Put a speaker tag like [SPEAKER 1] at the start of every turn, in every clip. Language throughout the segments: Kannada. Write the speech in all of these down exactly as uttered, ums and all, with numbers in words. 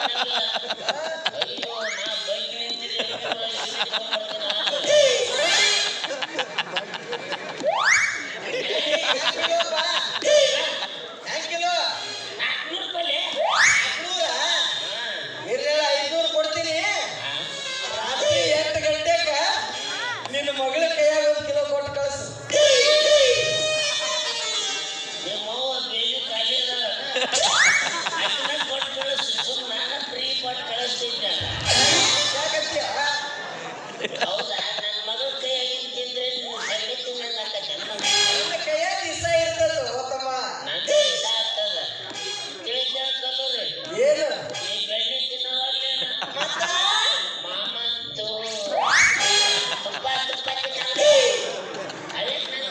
[SPEAKER 1] ಅಯ್ಯೋ ನಾ ಬೈಕ್ ನಿಂತಿದ್ದೆ
[SPEAKER 2] ಐನೂರು ಕೊಡ್ತೀನಿ ರಾತ್ರಿ ಎಂಟು ಗಂಟೆಗ ನಿನ್ನ ಮಗಳ ಕೈಯಾಗ ಒಂದು ಕಿಲೋ ಕೊಟ್ಟು ಕಳಿಸು
[SPEAKER 1] ನಿಮ್ಮವ್ವ ಬೇಲಿ ಖಾಲಿ ಅದನ್ನ ಕೊಟ್ಟು ಕಳಿಸು ಸುಮ್ಮನೆ ನಾನು ಫ್ರೀ ಕೊಟ್ಟು ಕಳಿಸ್ತಿದ್ದೆ ಹೌದಾ ನನ್ನ ಮಗಳ ಕೈಯಾಗಿನ ತಿಂದ್ರೆ ನೀವು ಸಂಡೆ ತಿನ್ನಕ್ಕೆ
[SPEAKER 2] ನನ್ನ ಕೈಯಾಗ ಇಸ ಇರ್ತದ ಹೋತಮ್ಮ
[SPEAKER 1] ನನ್ನ ಇಷ್ಟ ಆಗ್ತದ ತಿಳಿದ ಕಲ್ಲೂರಿ
[SPEAKER 2] ಏನು
[SPEAKER 1] ಈ ಬೆಣ್ಣೆ ತಿನ್ನವಲ್ಲ ಮಾಮಂತು ತುಪ್ಪ ತುಪ್ಪ ತಿನ್ನಲ್ಲ ಅದೇ ನನ್ನ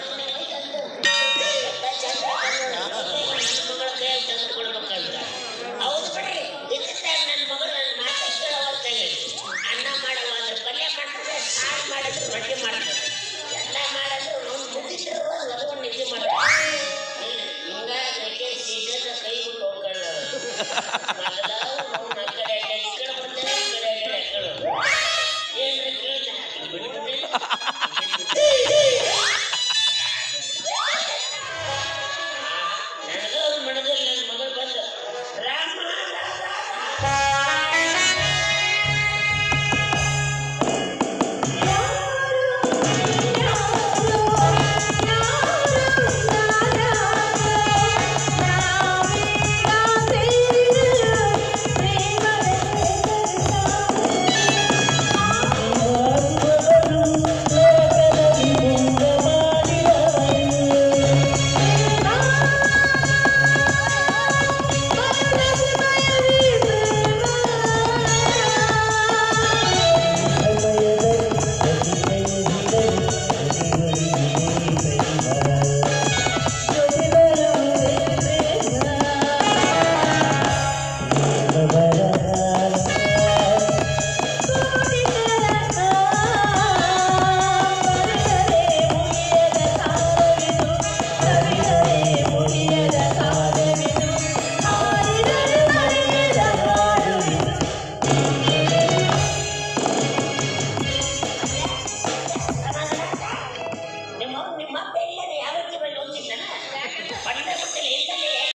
[SPEAKER 1] ಮಗಳ ಕೈಯಾಗ ತಂದು ಕೊಡ್ಬೇಕಂತ ಹೌದು ಬಿಡ್ರಿ ಇದಕ್ಕೆ ನನ್ನ ಮಗಳು ನನ್ನ ಮಾತಾ ಕೇಳೋವಲ್ತಾಗೆ ಅನ್ನ ಮಾಡವ ಅಂದ್ರೆ ಪಲ್ಯ ಮಾಡ್ತಾರೆ ಸಾರು ಮಾಡಿದ್ರೆ ರೊಟ್ಟಿ ಮಾಡ್ತಾರೆ ಎಲ್ಲ ಮಾಡಿದ್ರೆ ಒಂದು ಮುಗಿದ್ರೆ ಒಂದು ನಿದ್ದೆ ಮಾಡ್ತಾರೆ ಹಿಂಗಾಗಿ ಸೀಸನ್ ಕೈ ಬಿಟ್ಟು ಹೋಗ್ಕೊಳ್ಳ ಮೊದಲ